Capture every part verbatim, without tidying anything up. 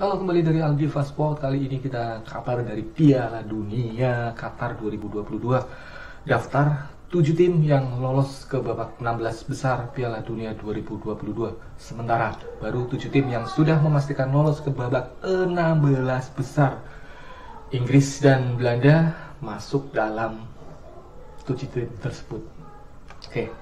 Halo, kembali dari Aldiva Sport. Kali ini kita kabar dari Piala Dunia Qatar dua ribu dua puluh dua. Daftar tujuh tim yang lolos ke babak enam belas besar Piala Dunia dua ribu dua puluh dua. Sementara baru tujuh tim yang sudah memastikan lolos ke babak enam belas besar. Inggris dan Belanda masuk dalam tujuh tim tersebut. Oke.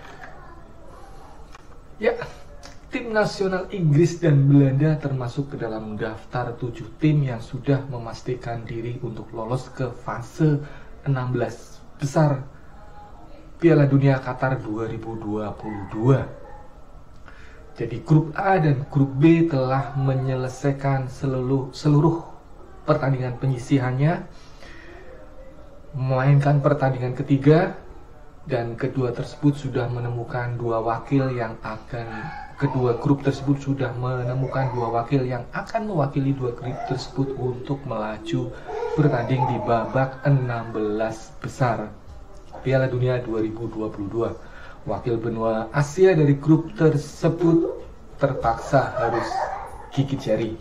Ya, tim nasional Inggris dan Belanda termasuk ke dalam daftar tujuh tim yang sudah memastikan diri untuk lolos ke fase enam belas besar Piala Dunia Qatar dua ribu dua puluh dua. Jadi grup A dan grup B telah menyelesaikan seluruh, seluruh pertandingan penyisihannya, memainkan pertandingan ketiga, dan kedua tersebut sudah menemukan dua wakil yang akan Kedua grup tersebut sudah menemukan dua wakil yang akan mewakili dua grup tersebut untuk melaju bertanding di babak enam belas besar Piala Dunia dua ribu dua puluh dua. Wakil benua Asia dari grup tersebut terpaksa harus gigit jari.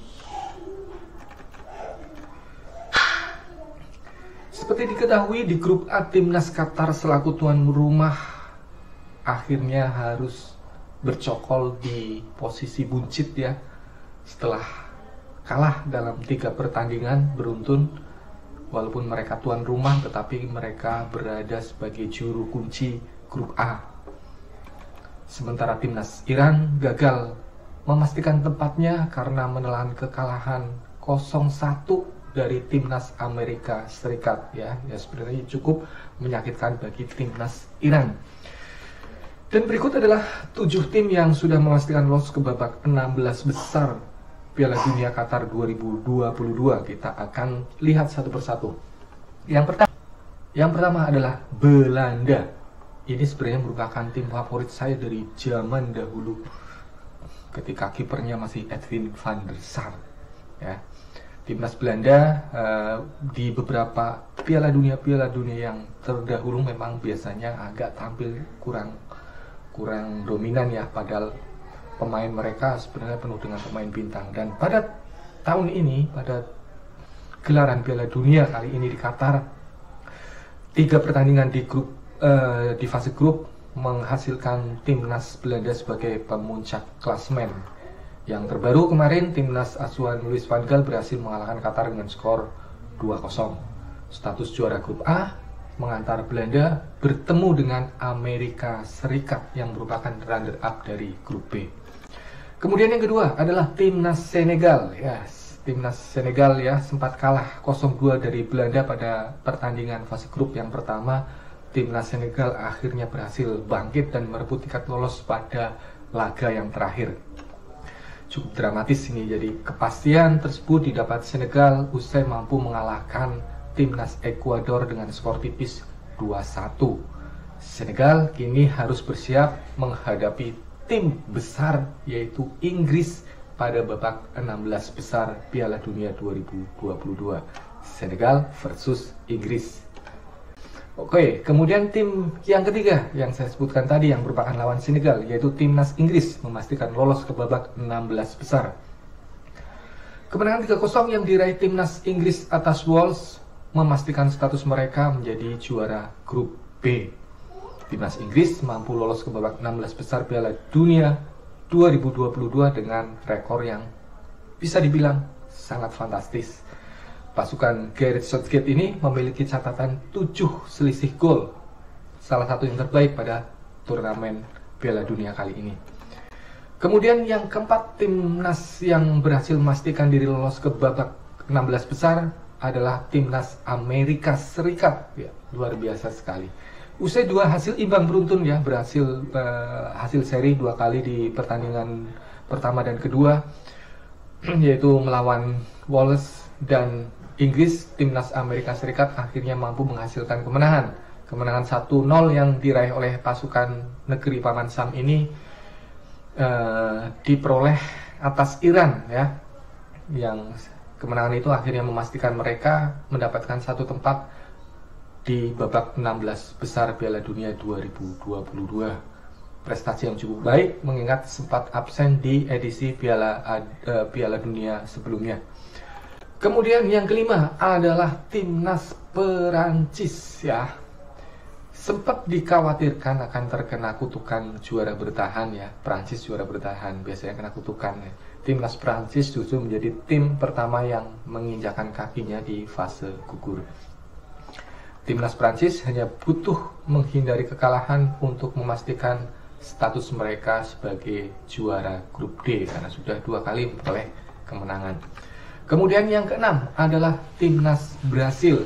Seperti diketahui, di grup A, timnas Qatar selaku tuan rumah akhirnya harus bercokol di posisi buncit ya, setelah kalah dalam tiga pertandingan beruntun. Walaupun mereka tuan rumah, tetapi mereka berada sebagai juru kunci grup A. Sementara timnas Iran gagal memastikan tempatnya karena menelan kekalahan nol satu dari timnas Amerika Serikat ya. Ya, sebenarnya cukup menyakitkan bagi timnas Iran. Dan berikut adalah tujuh tim yang sudah memastikan lolos ke babak enam belas besar Piala Dunia Qatar dua ribu dua puluh dua. Kita akan lihat satu persatu. Yang pertama, yang pertama adalah Belanda. Ini sebenarnya merupakan tim favorit saya dari zaman dahulu, ketika kipernya masih Edwin van der Sar. Ya. Timnas Belanda uh, di beberapa Piala Dunia Piala Dunia yang terdahulu memang biasanya agak tampil kurang kurang dominan ya, padahal pemain mereka sebenarnya penuh dengan pemain bintang. Dan pada tahun ini, pada gelaran Piala Dunia kali ini di Qatar, tiga pertandingan di grup uh, di fase grup menghasilkan timnas Belanda sebagai pemuncak klasemen. Yang terbaru kemarin, timnas asuhan Louis van Gaal berhasil mengalahkan Qatar dengan skor dua kosong. Status juara grup A mengantar Belanda bertemu dengan Amerika Serikat yang merupakan runner-up dari grup B. Kemudian yang kedua adalah timnas Senegal. Yes, timnas Senegal ya sempat kalah nol dua dari Belanda pada pertandingan fase grup yang pertama. Timnas Senegal akhirnya berhasil bangkit dan merebut tiket lolos pada laga yang terakhir. Cukup dramatis ini, jadi kepastian tersebut didapat Senegal usai mampu mengalahkan timnas Ekuador dengan skor tipis dua satu. Senegal kini harus bersiap menghadapi tim besar yaitu Inggris pada babak enam belas besar Piala Dunia dua ribu dua puluh dua. Senegal versus Inggris. Oke, kemudian tim yang ketiga yang saya sebutkan tadi yang merupakan lawan Senegal yaitu timnas Inggris memastikan lolos ke babak enam belas besar. Kemenangan tiga kosong yang diraih timnas Inggris atas Wales memastikan status mereka menjadi juara grup B. Timnas Inggris mampu lolos ke babak enam belas besar Piala Dunia dua ribu dua puluh dua dengan rekor yang bisa dibilang sangat fantastis. Pasukan Gareth Southgate ini memiliki catatan tujuh selisih gol, salah satu yang terbaik pada turnamen Piala Dunia kali ini. Kemudian yang keempat, timnas yang berhasil memastikan diri lolos ke babak enam belas besar adalah timnas Amerika Serikat. Ya, luar biasa sekali. Usai dua hasil imbang beruntun ya, berhasil uh, hasil seri dua kali di pertandingan pertama dan kedua, yaitu melawan Wales dan Inggris, timnas Amerika Serikat akhirnya mampu menghasilkan kemenangan. Kemenangan satu nol yang diraih oleh pasukan negeri Paman Sam ini uh, diperoleh atas Iran ya, yang kemenangan itu akhirnya memastikan mereka mendapatkan satu tempat di babak enam belas besar Piala Dunia dua ribu dua puluh dua. prestasi yang cukup baik mengingat sempat absen di edisi Piala uh, Piala Dunia sebelumnya. Kemudian yang kelima adalah timnas Perancis ya. Sempat dikhawatirkan akan terkena kutukan juara bertahan ya. Perancis juara bertahan biasanya kena kutukan ya. Timnas Perancis justru menjadi tim pertama yang menginjakan kakinya di fase gugur. Timnas Perancis hanya butuh menghindari kekalahan untuk memastikan status mereka sebagai juara grup D karena sudah dua kali memperoleh kemenangan. Kemudian yang keenam adalah timnas Brasil.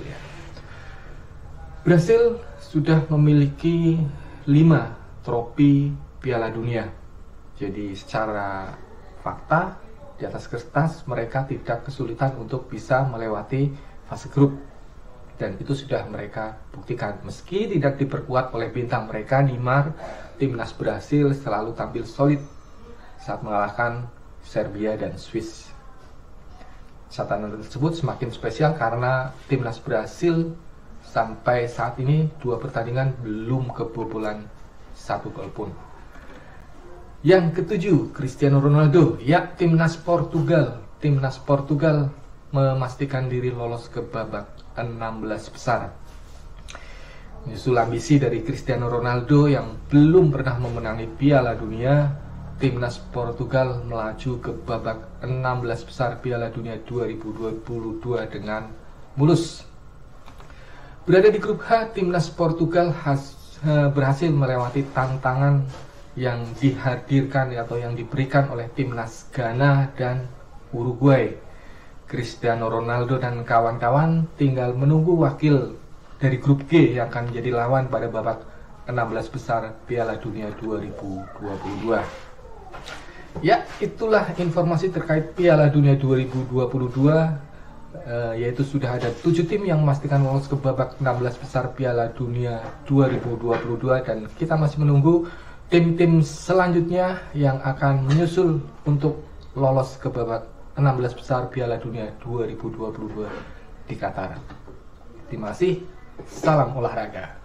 Brasil sudah memiliki lima trofi Piala Dunia. Jadi secara fakta di atas kertas mereka tidak kesulitan untuk bisa melewati fase grup. Dan itu sudah mereka buktikan. Meski tidak diperkuat oleh bintang mereka, Neymar, timnas Brasil selalu tampil solid saat mengalahkan Serbia dan Swiss. Catatan tersebut semakin spesial karena timnas Brasil sampai saat ini dua pertandingan belum kebobolan satu gol pun. Yang ketujuh, Cristiano Ronaldo. Ya, timnas Portugal. Timnas Portugal memastikan diri lolos ke babak enam belas besar. Menyusul ambisi dari Cristiano Ronaldo yang belum pernah memenangi Piala Dunia, timnas Portugal melaju ke babak enam belas besar Piala Dunia dua ribu dua puluh dua dengan mulus. Berada di grup H, timnas Portugal has, berhasil melewati tantangan yang dihadirkan atau yang diberikan oleh timnas Ghana dan Uruguay. Cristiano Ronaldo dan kawan-kawan tinggal menunggu wakil dari grup G yang akan menjadi lawan pada babak enam belas besar Piala Dunia dua ribu dua puluh dua. Ya, itulah informasi terkait Piala Dunia dua ribu dua puluh dua, uh, yaitu sudah ada tujuh tim yang memastikan lolos ke babak enam belas besar Piala Dunia dua ribu dua puluh dua, dan kita masih menunggu tim-tim selanjutnya yang akan menyusul untuk lolos ke babak enam belas besar Piala Dunia dua ribu dua puluh dua di Qatar. Terima kasih, salam olahraga.